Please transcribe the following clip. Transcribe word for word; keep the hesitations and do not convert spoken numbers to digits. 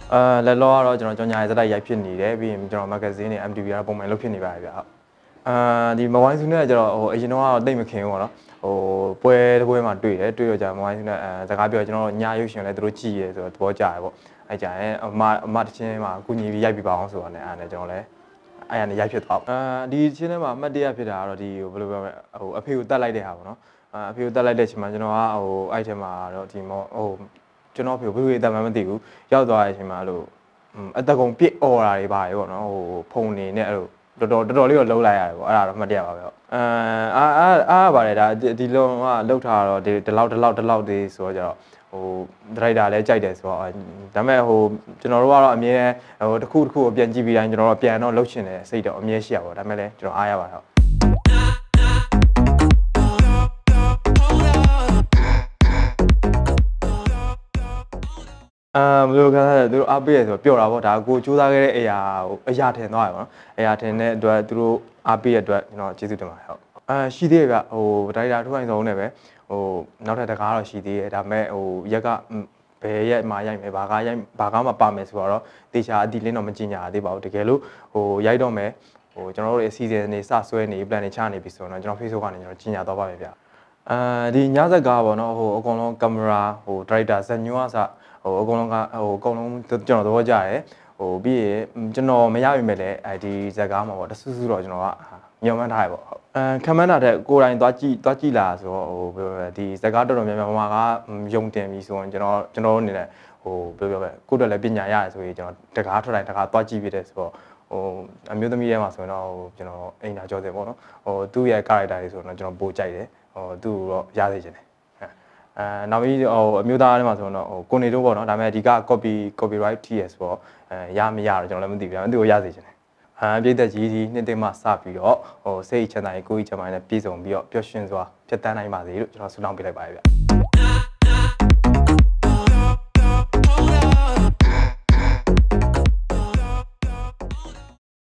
အာလက်လောကတော့ကျွန်တော်ကြောင်ညာရေးစတိုက်ရိုက်ဖြစ်နေတယ်ပြီးရင်ကျွန်တော် magazine တွေ M T V ကတော့ပုံမှန်လုပ်ဖြစ်နေပါတယ်ဗျအာဒီမဝိုင်းစုနဲ့ကျတော့ဟိုအရင်တော့ကတော့တိတ်မခင်ဘူးပေါ့နော်ဟိုပွဲတစ်ပွဲမှာတွေ့တယ်တွေ့တော့ကြာမဝိုင်းစုနဲ့အဲစကားပြောကျွန်တော်ညာရုပ်ရှင်လည်းသူတို့ကြည့်ရဲဆိုတော့သဘောကျတယ်ပေါ့အဲကြာရင်အမအမတချင်းမှာအကူညီပြီးရိုက်ပြပါအောင်ဆိုတာနဲ့အားနဲ့ကျွန်တော်လည်းအဲ့ရနေရိုက်ဖြစ်သွားအာဒီချင်းထဲမှာအမှတ်တရဖြစ်တာကတော့ဒီဟိုဘယ်လိုပြောမလဲဟိုအဖေကိုတတ်လိုက်တဲ့ဟာပေါ့နော်အာအဖေကိုတတ်လိုက်တဲ့အချိန်မှာကျွန်တော်ကဟိုအဲ့ထဲမှာတော့ဒီမောဟိုကျွန်တော်အဖေကိုဘယ်လိုအတတ်မှမသိဘူးရောက်သွားတဲ့အချိန်မှာလို့အတကုံပြစ်អော်တာတွေပါတယ်ပေါ့နော်ဟိုဖုန်နေနဲ့အဲ့လိုတော်တော်တော်တော်လေးတော့လှုပ်လိုက်ရတယ်ပေါ့အဲ့ဒါတော့မှတ်တရပါပဲအာအာအာအားပါတယ်ဒါဒီလုံးကလှုပ်ထားတော့ဒီဒီလောက်ဒီလောက်ဒီလောက်ဒီဆိုတော့ကျတော့ဟိုဒရိုက်တာလည်းကြိုက်တယ်ဆိုတော့ဒါပေမဲ့ဟိုကျွန်တော်တို့ကတော့အမြဲဟိုတစ်ခုတစ်ခုကိုပြန်ကြည့်ပြီးတိုင်းကျွန်တော်တို့ပြန်တော့လှုပ်ရှင်တယ်စိတ်တော့အမြဲရှိရပါတော့ဒါပေမဲ့လည်းကျွန်တော်အားရပါတော့အာဘယ်လိုခံစားလဲသူတို့အားပေးရဆိုတော့ပျော့တာပေါ့ဒါကိုစူးစမ်းခဲ့တဲ့အရာဟိုအရာထင်သွားရပါတော့အရာထင်တဲ့အတွက်သူတို့အားပေးရတဲ့အတွက်ကျွန်တော်ကျေးဇူးတင်ပါတယ်ဟုတ်အာရှိသေးတယ်ဗျဟိုဒါရိုက်တာထိုးဆိုင်ဆုံးနဲ့ပဲဟိုနောက်ထပ်တကားတော့ရှိသေးတယ်ဒါပေမဲ့ဟိုရက်ကဘယ်ရက်မှာရိုက်မယ်ဘာကားရိုက်ဘာကားမှာပါမယ်ဆိုတော့တေချာအတီလင်းတော့မကြင်ညာသေးပါဘူးတကယ်လို့ဟိုရိုက်တော့မယ်ဟိုကျွန်တော်တို့ရဲ့အစီအစဉ်တွေစဆွဲနေ plan တွေချနေပြီဆိုတော့ကျွန်တော် Facebook ကနေကျွန်တော်ကြင်ညာတော့ပါမယ်ဗျအာဒီညဇက်ကားပေါ့နော်ဟိုအကုန်လုံးကင်မရာဟိုဒရိုက်တာဇက်ညွှန်းအစဟိုအကုန်လုံးကဟိုအကုန်လုံးကျွန်တော်သဘောကျတယ်ဟိုပြီးရင်ကျွန်တော်မရပြီမဲ့လည်းအဲဒီဇက်ကားမှာပေါ့တဆူဆူတော့ကျွန်တော်ကညှော်မှန်းထားရပေါ့ဟုတ်အဲခံမှန်းတာတဲ့ကိုယ်တိုင်သွားကြည့်သွားကြည့်လာဆိုတော့ဟိုဒီဇက်ကားတော်တော်များများမှာကယုံတင်ပြီဆိုရင်ကျွန်တော်ကျွန်တော်တို့အနေနဲ့ဟိုဘယ်လိုပြောလဲကိုယ်တော်လည်းပညာရတယ်ဆိုရင်ကျွန်တော်တကားထွက်တိုင်းတကားသွားကြည့်ပြတယ်ဆိုတော့ဟိုအမျိုးသမီးရဲ့မှာဆိုရင်တော့ဟိုကျွန်တော်အိမ်သာကြောတယ်ပေါ့နော်ဟိုသူ့ရဲ့ character တွေဆိုတော့ကျွန်တော်ပိုကြိုက်တယ်ဟိုသူ့တော့ရသေးတယ်အဲနောက်ပြီးဟိုအမျိုးသားတွေမှာဆိုတော့ဟိုကိုနေတို့ပေါ့နော်ဒါပေမဲ့ဒီက copy copyright ထိရဆိုတော့အဲရမရတော့ကျွန်တော်လည်းမသိဘူးဒါပေမဲ့သူ့ကိုရသေးတယ်အာပြည်သက်ကြီးဒီနှစ်သိမ်းမှစပြီးတော့ဟိုစိတ်ချမ်းသာရေးကိုယ်ကြီးချမ်းသာရေးနဲ့ပြည့်စုံပြီးတော့ပျော်ရွှင်စွာဖြတ်တန်းနိုင်ပါစေလို့ကျွန်တော်ဆုတောင်းပေးလိုက်ပါတယ်ဗျ